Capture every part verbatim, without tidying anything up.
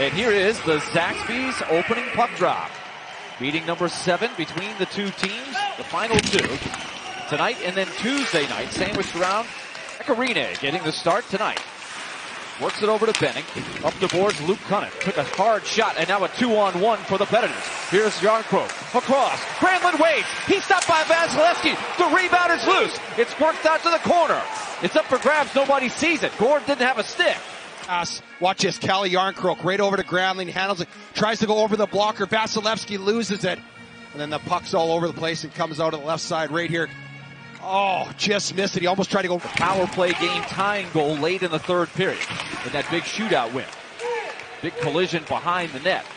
And here is the Zaxby's opening puck drop. Meeting number seven between the two teams, the final two tonight and then Tuesday night, sandwiched around Arena getting the start tonight. Works it over to Benning. Up the boards, Luke Cunningham took a hard shot, and now a two-on-one for the Predators. Here's Jarnkrok across. Granlund waits. He's stopped by Vasilevsky. The rebound is loose. It's worked out to the corner. It's up for grabs. Nobody sees it. Gord didn't have a stick. Pass. Watch this. Calle Jarnkrok right over to Granlund. Handles it. Tries to go over the blocker. Vasilevsky loses it. And then the puck's all over the place and comes out of the left side right here. Oh, just missed it. He almost tried to go. The power play game tying goal late in the third period in that big shootout win. Big collision behind the net.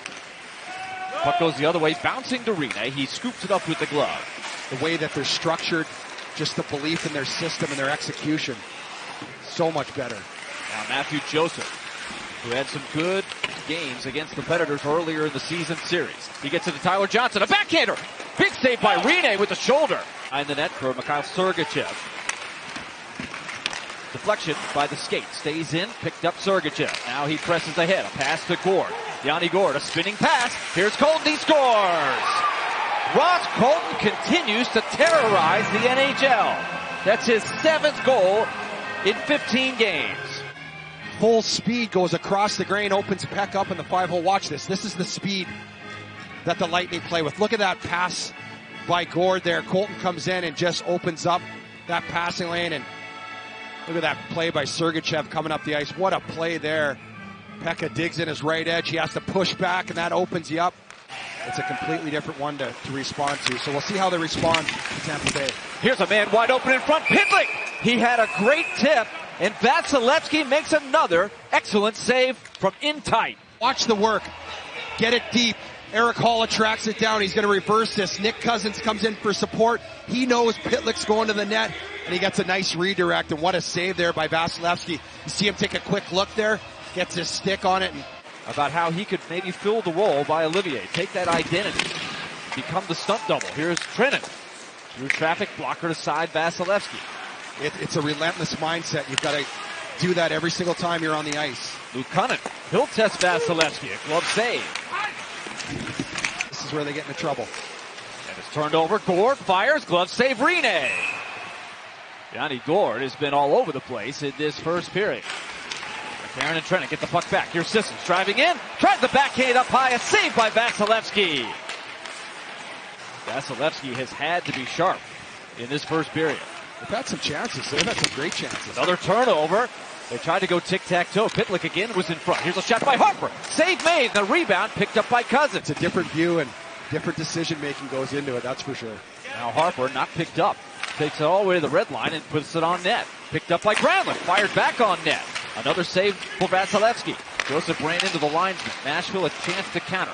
Puck goes the other way, bouncing to Rene. He scoops it up with the glove. The way that they're structured, just the belief in their system and their execution, so much better. Now Matthew Joseph, who had some good games against the Predators earlier in the season series. He gets it to Tyler Johnson, a backhander. Big save by Rene with the shoulder. Behind the net for Mikhail Sergachev. Deflection by the skate. Stays in, picked up Sergachev. Now he presses ahead. A pass to Gord. Yanni Gord, a spinning pass. Here's Colton, he scores! Ross Colton continues to terrorize the N H L. That's his seventh goal in fifteen games. Full speed goes across the grain, opens Peck up in the five-hole. Watch this. This is the speed that the Lightning play with. Look at that pass by Gord there. Colton comes in and just opens up that passing lane, and look at that play by Sergachev coming up the ice. What a play there. Pekka digs in his right edge. He has to push back, and that opens you up. It's a completely different one to, to respond to. So we'll see how they respond to Tampa Bay. Here's a man wide open in front. Pitlick! He had a great tip, and Vasilevsky makes another excellent save from in tight. Watch the work. Get it deep. Eric Halla tracks it down. He's going to reverse this. Nick Cousins comes in for support. He knows Pitlick's going to the net, and he gets a nice redirect. And what a save there by Vasilevsky. You see him take a quick look there, gets his stick on it. And about how he could maybe fill the role by Olivier. Take that identity, become the stunt double. Here's Trennan. Through traffic, blocker to side, Vasilevsky. It, it's a relentless mindset. You've got to do that every single time you're on the ice. Luke Cunningham, he'll test Vasilevsky. A glove save. This is where they get into trouble. And it's turned over. Gord fires. Glove save. Rene. Yanni Gord has been all over the place in this first period. Aaron and Trennan get the puck back. Here's Sissons driving in. Tries the backhand up high. A save by Vasilevsky. Vasilevsky has had to be sharp in this first period. They've had some chances. They've had some great chances. Another turnover. They tried to go tic-tac-toe. Pitlick again was in front. Here's a shot by Harper. Save made. The rebound picked up by Cousins. It's a different view and different decision-making goes into it, that's for sure. Now Harper not picked up. Takes it all the way to the red line and puts it on net. Picked up by Granlund. Fired back on net. Another save for Vasilevsky. Joseph ran into the linesman. Nashville a chance to counter.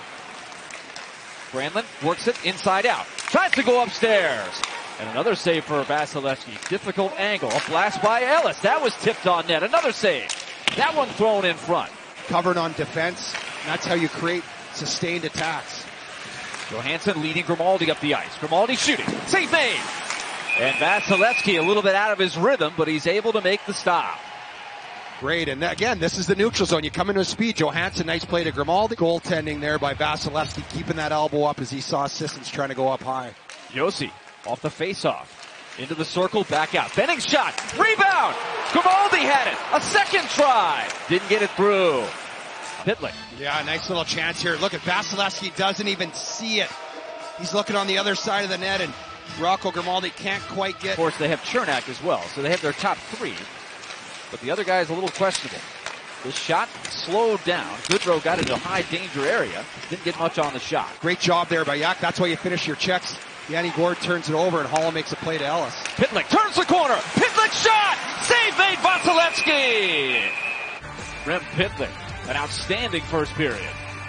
Granlund works it inside out. Tries to go upstairs. And another save for Vasilevsky. Difficult angle. A blast by Ellis. That was tipped on net. Another save. That one thrown in front. Covered on defense. That's how you create sustained attacks. Johansson leading Grimaldi up the ice. Grimaldi shooting. Save made. And Vasilevsky a little bit out of his rhythm, but he's able to make the stop. Great. And again, this is the neutral zone. You come into a speed. Johansson, nice play to Grimaldi. Goaltending there by Vasilevsky, keeping that elbow up as he saw Sissons trying to go up high. Josi off the face-off. Into the circle, back out. Benning's shot. Rebound! Grimaldi had it. A second try. Didn't get it through. Pitlick. Yeah, nice little chance here. Look at Vasilevsky, doesn't even see it. He's looking on the other side of the net, and Rocco Grimaldi can't quite get. Of course, they have Chernak as well, so they have their top three. But the other guy is a little questionable. This shot slowed down. Goodrow got into a high danger area. Didn't get much on the shot. Great job there by Yak. That's why you finish your checks. Yanni Gord turns it over, and Hall makes a play to Ellis. Pitlick turns the corner. Pitlick shot! Save made Vasilevsky! Rem Pitlick, an outstanding first period.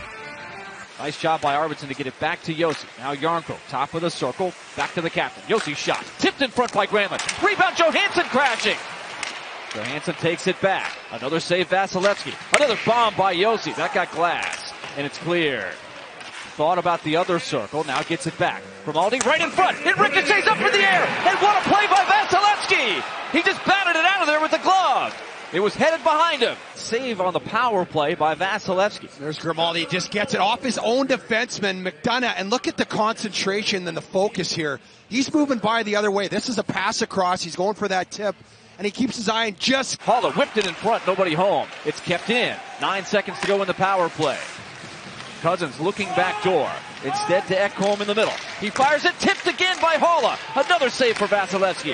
Nice job by Arvidsson to get it back to Josi. Now Jarnkrok, top of the circle, back to the captain. Josi shot, tipped in front by Granlund. Rebound, Johansson crashing. Johansson takes it back. Another save, Vasilevsky. Another bomb by Josi. That got glass, and it's cleared. Thought about the other circle, now gets it back. Grimaldi right in front. It ricochets up in the air, and what a play by Vasilevsky! He just batted it out of there with the glove. It was headed behind him. Save on the power play by Vasilevsky. There's Grimaldi, just gets it off his own defenseman, McDonough, and look at the concentration and the focus here. He's moving by the other way. This is a pass across. He's going for that tip, and he keeps his eye on just... Haula whipped it in front, nobody home. It's kept in. Nine seconds to go in the power play. Cousins looking back door. Instead to Ekholm in the middle. He fires it, tipped again by Haula. Another save for Vasilevsky.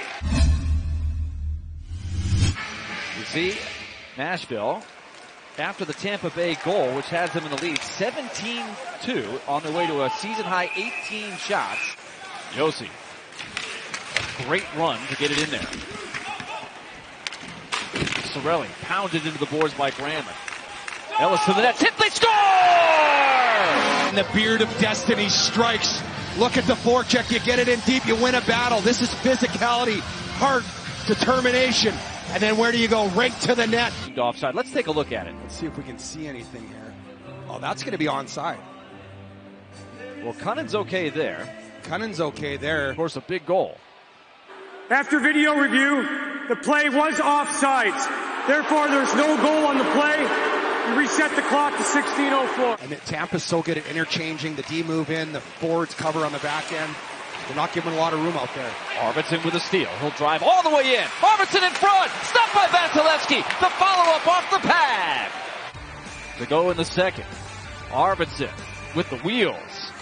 You see, Nashville, after the Tampa Bay goal, which has them in the lead, seventeen two, on their way to a season-high eighteen shots. Josi, a great run to get it in there. Cirelli pounded into the boards by Granlund. Ellis to the net, tip, they score! And the beard of destiny strikes. Look at the forecheck, you get it in deep, you win a battle. This is physicality, heart, determination. And then where do you go? Right to the net. Offside. Let's take a look at it. Let's see if we can see anything here. Oh, that's going to be onside. Well, Cunning's okay there. Cunning's okay there. Of course, a big goal. After video review, the play was offsides. Therefore, there's no goal on the play. We reset the clock to sixteen oh four. And Tampa's so good at interchanging. The D move in, the forwards cover on the back end. They're not giving a lot of room out there. Arvidsson with a steal. He'll drive all the way in. Arvidsson in front. Stopped by Vasilevsky. The follow-up off the pad. To go in the second. Arvidsson with the wheels.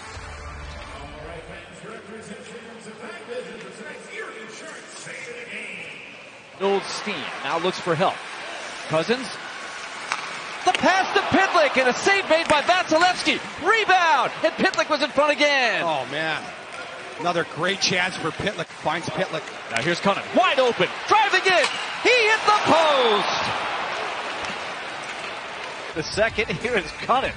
Old steam. Now looks for help. Cousins. The pass to Pitlick and a save made by Vasilevsky. Rebound. And Pitlick was in front again. Oh, man. Another great chance for Pitlick. Finds Pitlick. Now here's Cunningham. Wide open. Driving in. He hit the post. The second, here is Cunningham.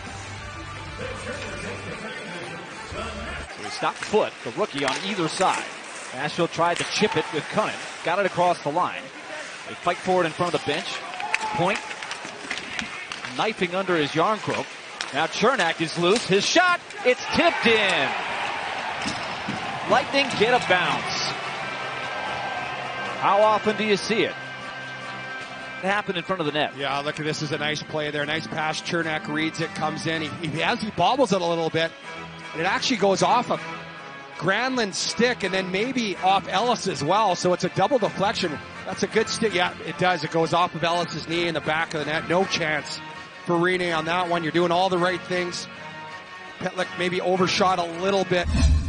So he stopped foot, the rookie on either side. Nashville tried to chip it with Cunningham. Got it across the line. They fight for it in front of the bench. Point. Knifing under his Yarncroke. Now Cernak is loose. His shot. It's tipped in. Lightning get a bounce. How often do you see it? It happened in front of the net. Yeah, look at this. Is a nice play there. Nice pass. Cernak reads it, comes in. He, he has he bobbles it a little bit. And it actually goes off of Granlund's stick and then maybe off Ellis as well. So it's a double deflection. That's a good stick. Yeah, it does. It goes off of Ellis's knee in the back of the net. No chance for Rinne on that one. You're doing all the right things. Pitlick maybe overshot a little bit.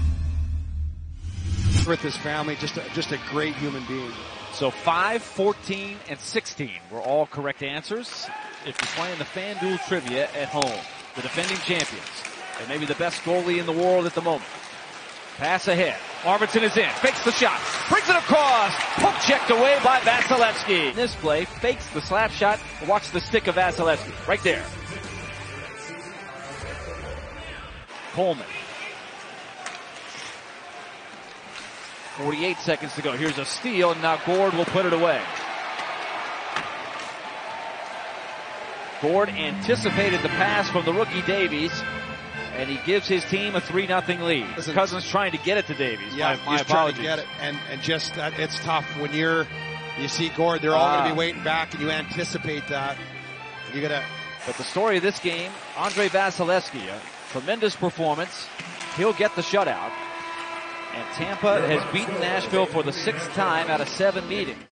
With his family, just a, just a great human being. So five, fourteen, and sixteen were all correct answers. If you're playing the FanDuel Trivia at home, the defending champions, and maybe the best goalie in the world at the moment. Pass ahead. Arvidsson is in, fakes the shot, brings it across, poke checked away by Vasilevsky. This play fakes the slap shot. Watch the stick of Vasilevsky right there. Coleman. forty-eight seconds to go. Here's a steal, and now Gord will put it away. Gord anticipated the pass from the rookie Davies, and he gives his team a three nothing lead. Listen, Cousins trying to get it to Davies. Yeah, my, my he's trying to get it, and, and just that it's tough when you're, you see Gord, they're all uh, going to be waiting back, and you anticipate that. You gotta. But the story of this game, Andrei Vasilevsky, a tremendous performance. He'll get the shutout. And Tampa has beaten Nashville for the sixth time out of seven meetings.